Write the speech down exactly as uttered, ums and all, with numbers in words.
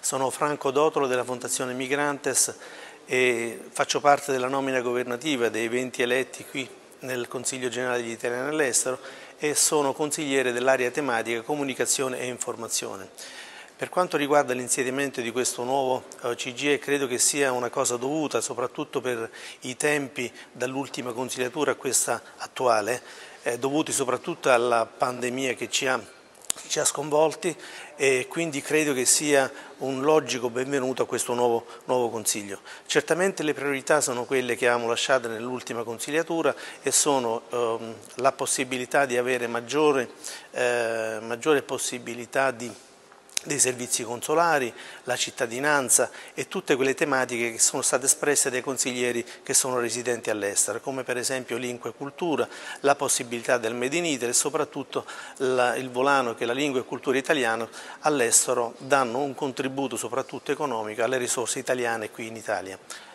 Sono Franco Dotolo della Fondazione Migrantes e faccio parte della nomina governativa dei venti eletti qui nel Consiglio Generale degli Italiani all'Estero e sono consigliere dell'area tematica Comunicazione e Informazione. Per quanto riguarda l'insediamento di questo nuovo C G I E, credo che sia una cosa dovuta, soprattutto per i tempi dall'ultima consigliatura a questa attuale, eh, dovuti soprattutto alla pandemia che ci ha, ci ha sconvolti, e quindi credo che sia un logico benvenuto a questo nuovo, nuovo Consiglio. Certamente le priorità sono quelle che avevamo lasciato nell'ultima consigliatura e sono ehm, la possibilità di avere maggiore, eh, maggiore possibilità di dei servizi consolari, la cittadinanza e tutte quelle tematiche che sono state espresse dai consiglieri che sono residenti all'estero, come per esempio lingua e cultura, la possibilità del Made in Italy e soprattutto la, il volano che la lingua e cultura italiana all'estero danno un contributo soprattutto economico alle risorse italiane qui in Italia.